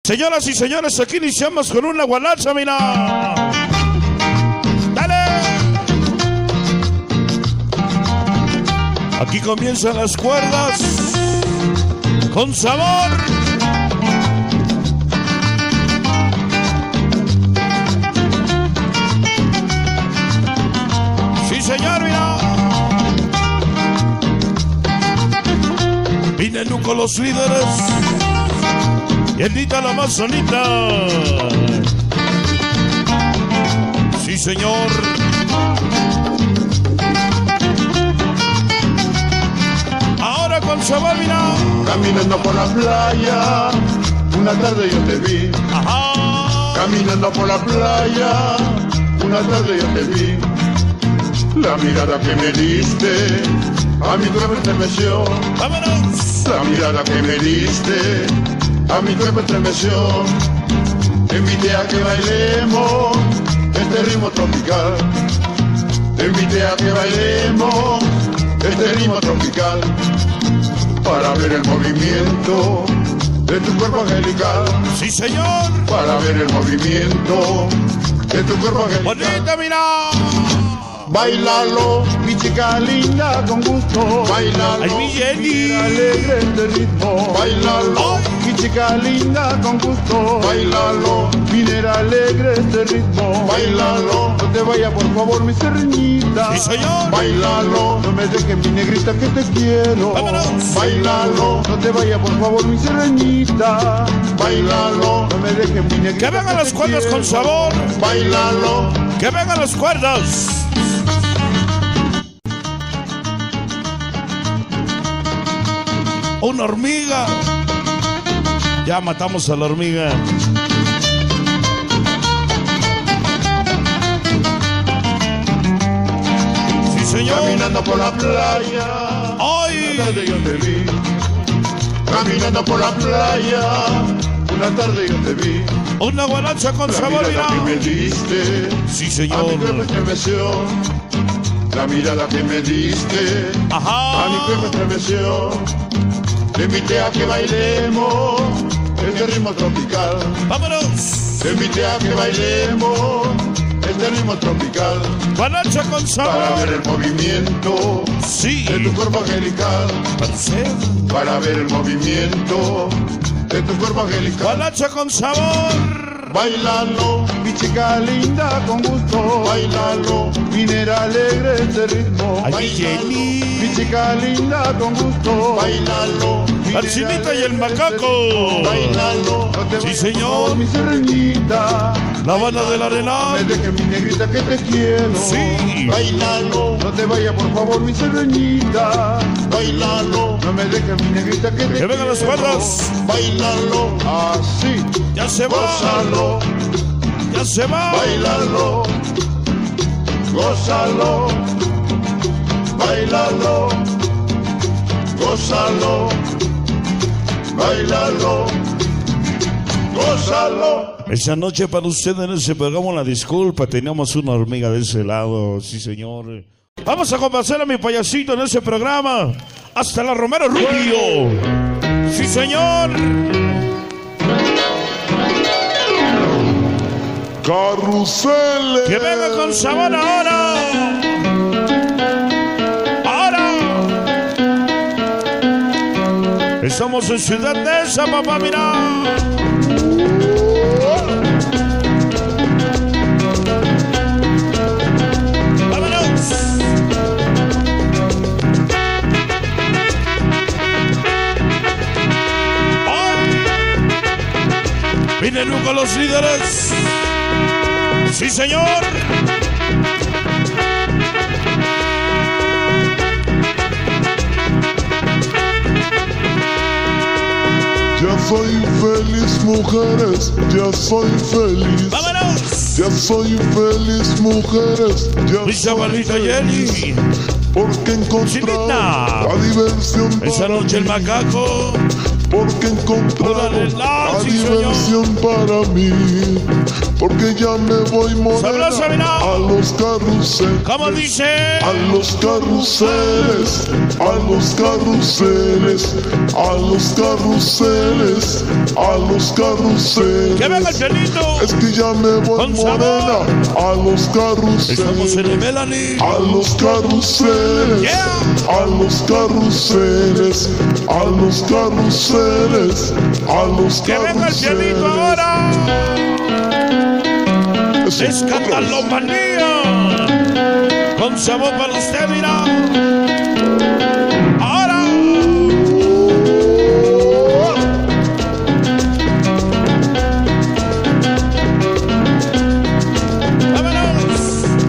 Señoras y señores, aquí iniciamos con una gualacha, mira. ¡Dale! Aquí comienzan las cuerdas con sabor. Sí, señor, mira. Vienen con los líderes. Y Edita la Amazonita. Sí, señor. Ahora con sabor, mira. Caminando por la playa, una tarde yo te vi. Ajá. Caminando por la playa, una tarde yo te vi. La mirada que me diste, a mi cuerpo estremeció. Vámonos. La mirada que me diste, a mi cuerpo estremeció. Te invité a que bailemos este ritmo tropical. Te invité a que bailemos este ritmo tropical. Para ver el movimiento de tu cuerpo angelical. Sí, señor. Para ver el movimiento de tu cuerpo angelical. Bonita, mira. Bailalo, mi chica linda con gusto. Bailalo, ay, mi Jenny. Alegre este ritmo. Bailalo, mi chica linda con gusto. Bailalo, minera alegre este ritmo. Bailalo, no te vayas por favor mi serreñita. Sí, señor. Bailalo, no me dejes mi negrita que te quiero. Vámonos. Bailalo, no te vayas por favor mi serreñita. Bailalo, no me dejes mi negrita. Que vengan las cuerdas con sabor. Bailalo, que vengan las cuerdas. Una hormiga. Ya matamos a la hormiga. Sí, señor. Caminando por la playa. ¡Ay! Una tarde yo te vi. Caminando por la playa. Una tarde yo te vi. Una gualacha con sabor, mira. La mirada que me mira. diste. Sí, señor. A mi cuerpo estremeció. La mirada que me diste. Ajá. A mi cuerpo estremeció. Te invité a que bailemos este ritmo tropical. Vámonos. Te invité a que bailemos este ritmo tropical. Gualacha con sabor. Para ver el movimiento sí. de tu cuerpo angelical. Para ver el movimiento de tu cuerpo angelical. Gualacha con sabor. Bailalo, mi chica linda con gusto. Bailalo, minera alegre este ritmo. Ay, Jenny. Mi chica linda con gusto. Bailalo, la chinita y el macaco. Bailalo, no te sí, vayas, señor. por favor, mi serreñita. La Habana del Arenal. No me dejes mi negrita que te quiero. Sí. Bailalo, no te vayas por favor mi serreñita. Bailalo, no me dejes mi negrita que te quiero. Que vengan las cuerdas. Bailalo, así. Ya se va. Gózalo. Ya se va. Bailalo. Gózalo. Bailalo. Gózalo. Bailalo. Gózalo. Esa noche para ustedes en ese programa la disculpa, teníamos una hormiga de ese lado, sí señor. Vamos a complacer a mi payasito en ese programa. Hasta la Romero Rubio. Sí señor. Carruseles. Que venga con sabor ahora. Ahora. Estamos en Ciudad Neza, papá, mira. Vienen con los líderes. Sí, señor. Ya soy feliz, mujeres, ya soy feliz. ¡Vámonos! Ya soy feliz, mujeres, ya Mi chavalita Jenny. Porque encontraron la diversión. Esa noche el macaco. Porque encontraron la sí, diversión para mí. porque ya me voy morena Sabrosa, mira. a los carruseles. ¿Cómo dice? A los carruseles, a los carruseles, a los carruseles, a los carruseles. ¡Que venga el pianito! Es que ya me voy Con morena a los carruseles. Estamos en el Melanie. A los carruseles, Yeah. a los carruseles, a los carruseles, a los ¡Que venga el pianito carruseles. ahora! Eso, Escandalomanía. Con sabor para usted, mira. Ahora. Vámonos.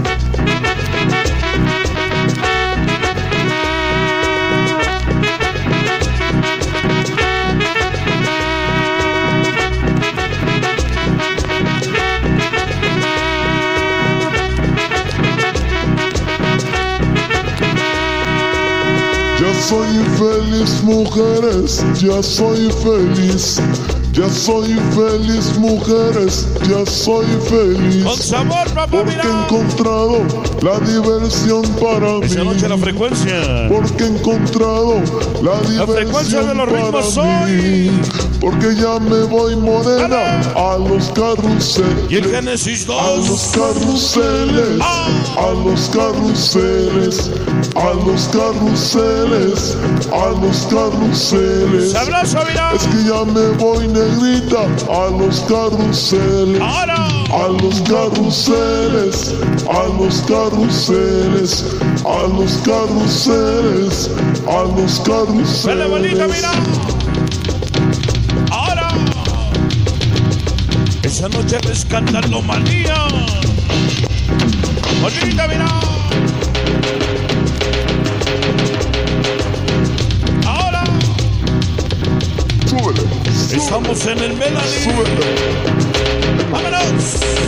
Ya soy feliz, mujeres, ya soy feliz. Ya soy feliz, mujeres, ya soy feliz. Con sabor, papá, Porque he mira. encontrado la diversión para Esa mí. noche la frecuencia. Porque he encontrado la diversión frecuencia de los ritmos para mí. hoy. Porque ya me voy morena a los carruseles. Y el Génesis A los 2. carruseles, a los carruseles, a los carruseles, a los carruseles. Sabroso, mira. Es que ya me voy negrita a los carruseles, Ahora. a los carruseles, a los carruseles, a los carruseles, a los Vele bonita, carruseles. mira. Ahora. Esa noche de escandalomanía. Bonita, mira. Ahora. Súbele, Estamos en el Melanie. súbele. ¡Vámonos!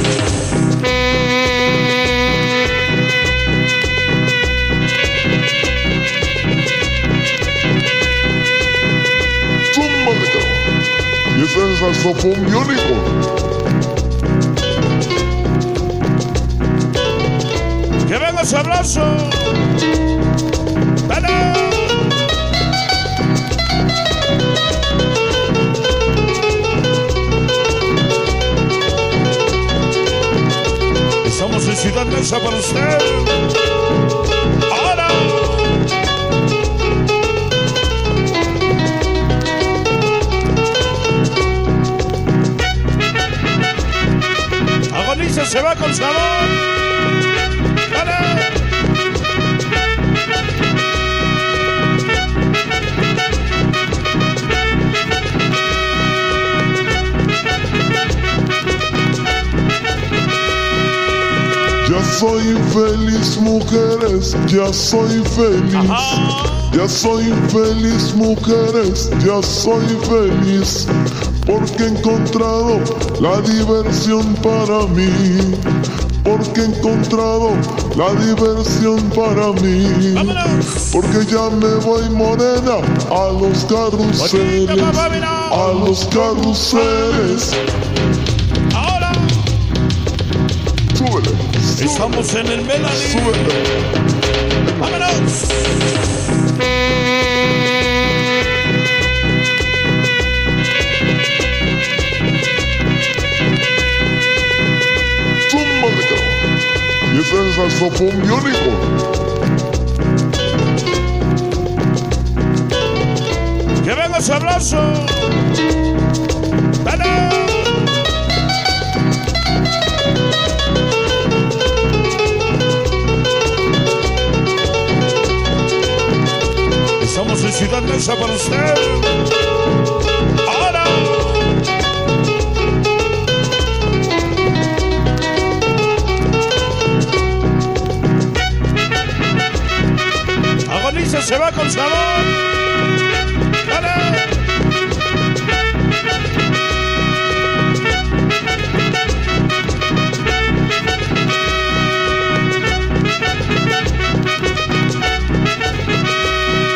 Zúmbale, cabrón. Y ese es el saxofón biónico. ¡Que venga ese abrazo! ¡Vale! Estamos en Ciudad Mesa para usted. ¡Ahora! Agoniza, se va con sabor. ¡Dale! Ya soy feliz, mujeres, ya soy feliz. Ajá. Ya soy feliz, mujeres, ya soy feliz. Porque he encontrado la diversión para mí. Porque he encontrado la diversión para mí. ¡Vámonos! Porque ya me voy morena a los carruseles. Bonita, papá, mira. A los carruseles. ¡Ahora! Súbele, Estamos en el Melanie. súbele. ¡Vámonos! Zúmbale, cabrón. Y ese es el saxofón biónico. ¡Que venga ese abrazo! ¡Dale! Estamos en Ciudad Mesa para usted. ¡Ahora! Agoniza, se va con sabor. ¡Dale!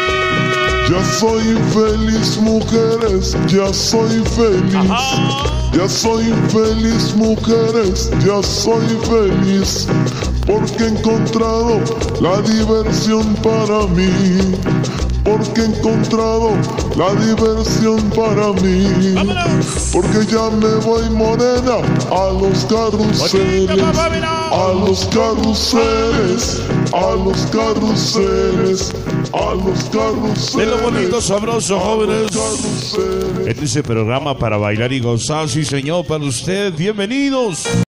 Ya soy feliz, mujeres, ya soy feliz. Ajá. Ya soy feliz, mujeres, ya soy feliz, porque he encontrado la diversión para mí, porque he encontrado la diversión para mí. ¡Vámonos! Porque ya me voy morena a los carruseles, a los carruseles, a los carruseles, a los carruseles. De lo bonito, sabroso, jóvenes. Carruseles. En ese programa para bailar y gozar, sí señor, para usted, bienvenidos.